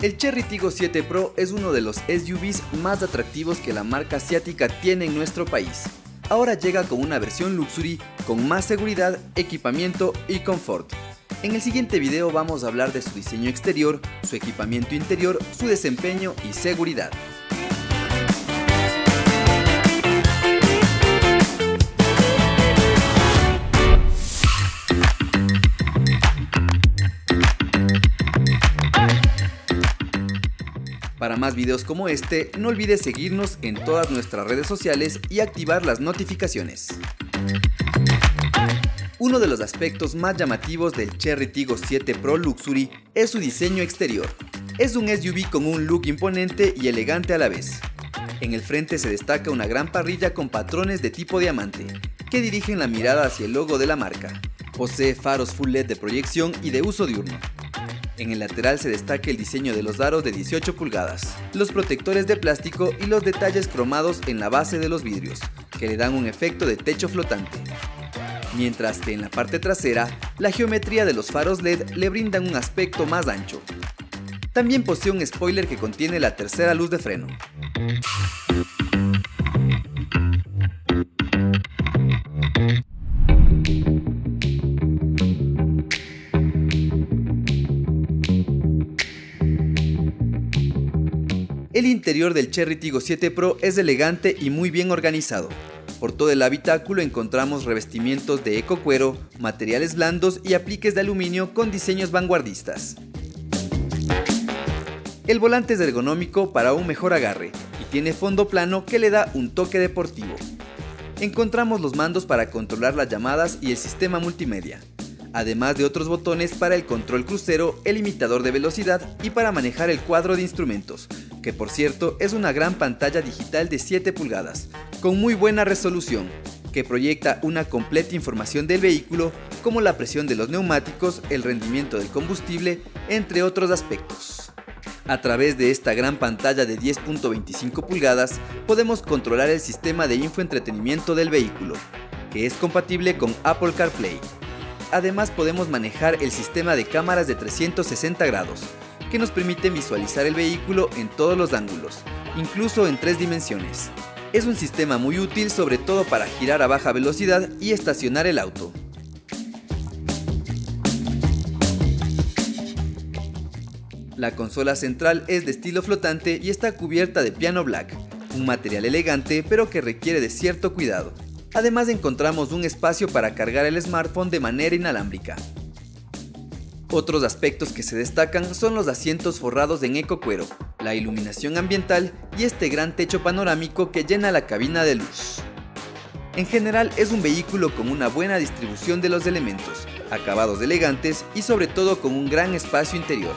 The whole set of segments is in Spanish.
El Chery Tiggo 7 Pro es uno de los SUVs más atractivos que la marca asiática tiene en nuestro país. Ahora llega con una versión Luxury con más seguridad, equipamiento y confort. En el siguiente video vamos a hablar de su diseño exterior, su equipamiento interior, su desempeño y seguridad. Para más videos como este, no olvides seguirnos en todas nuestras redes sociales y activar las notificaciones. Uno de los aspectos más llamativos del Chery Tiggo 7 Pro Luxury es su diseño exterior. Es un SUV con un look imponente y elegante a la vez. En el frente se destaca una gran parrilla con patrones de tipo diamante, que dirigen la mirada hacia el logo de la marca. Posee faros Full LED de proyección y de uso diurno. En el lateral se destaca el diseño de los aros de 18 pulgadas, los protectores de plástico y los detalles cromados en la base de los vidrios, que le dan un efecto de techo flotante. Mientras que en la parte trasera, la geometría de los faros LED le brindan un aspecto más ancho. También posee un spoiler que contiene la tercera luz de freno. El interior del Chery Tiggo 7 Pro es elegante y muy bien organizado. Por todo el habitáculo encontramos revestimientos de ecocuero, materiales blandos y apliques de aluminio con diseños vanguardistas. El volante es ergonómico para un mejor agarre y tiene fondo plano que le da un toque deportivo. Encontramos los mandos para controlar las llamadas y el sistema multimedia, además de otros botones para el control crucero, el limitador de velocidad y para manejar el cuadro de instrumentos, que por cierto es una gran pantalla digital de 7 pulgadas, con muy buena resolución, que proyecta una completa información del vehículo, como la presión de los neumáticos, el rendimiento del combustible, entre otros aspectos. A través de esta gran pantalla de 10.25 pulgadas, podemos controlar el sistema de infoentretenimiento del vehículo, que es compatible con Apple CarPlay. Además podemos manejar el sistema de cámaras de 360 grados, que nos permite visualizar el vehículo en todos los ángulos, incluso en 3 dimensiones. Es un sistema muy útil sobre todo para girar a baja velocidad y estacionar el auto. La consola central es de estilo flotante y está cubierta de piano black, un material elegante pero que requiere de cierto cuidado. Además encontramos un espacio para cargar el smartphone de manera inalámbrica. Otros aspectos que se destacan son los asientos forrados en ecocuero, la iluminación ambiental y este gran techo panorámico que llena la cabina de luz. En general es un vehículo con una buena distribución de los elementos, acabados elegantes y sobre todo con un gran espacio interior.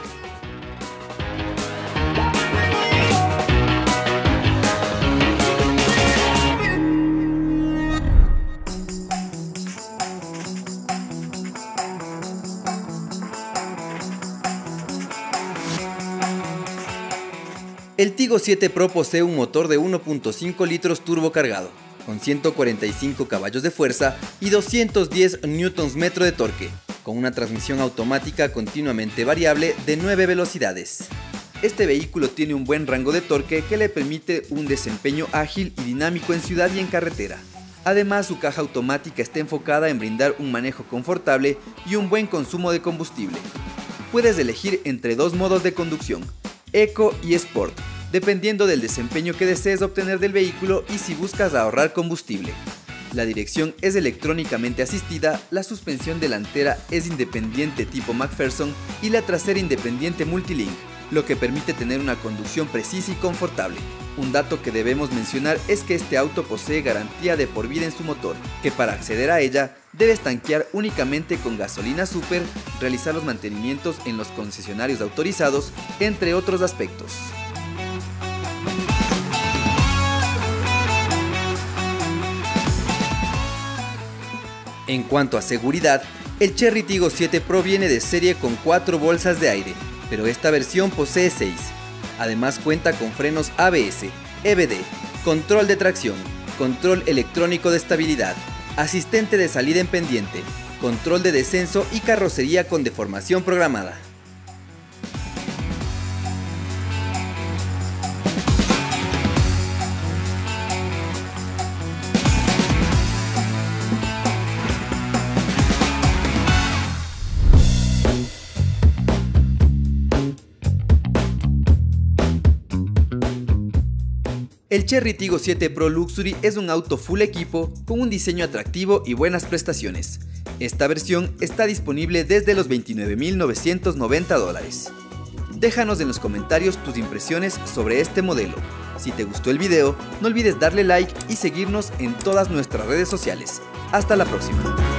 El Tiggo 7 Pro posee un motor de 1.5 litros turbocargado, con 145 caballos de fuerza y 210 Nm de torque, con una transmisión automática continuamente variable de 9 velocidades. Este vehículo tiene un buen rango de torque que le permite un desempeño ágil y dinámico en ciudad y en carretera. Además, su caja automática está enfocada en brindar un manejo confortable y un buen consumo de combustible. Puedes elegir entre 2 modos de conducción, Eco y Sport, dependiendo del desempeño que desees obtener del vehículo y si buscas ahorrar combustible. La dirección es electrónicamente asistida, la suspensión delantera es independiente tipo McPherson y la trasera independiente Multilink, lo que permite tener una conducción precisa y confortable. Un dato que debemos mencionar es que este auto posee garantía de por vida en su motor, que para acceder a ella debes tanquear únicamente con gasolina super, realizar los mantenimientos en los concesionarios autorizados, entre otros aspectos. En cuanto a seguridad, el Chery Tiggo 7 Pro viene de serie con 4 bolsas de aire, pero esta versión posee 6. Además cuenta con frenos ABS, EBD, control de tracción, control electrónico de estabilidad, asistente de salida en pendiente, control de descenso y carrocería con deformación programada. El Chery Tiggo 7 Pro Luxury es un auto full equipo con un diseño atractivo y buenas prestaciones. Esta versión está disponible desde los $29.990. Déjanos en los comentarios tus impresiones sobre este modelo. Si te gustó el video, no olvides darle like y seguirnos en todas nuestras redes sociales. Hasta la próxima.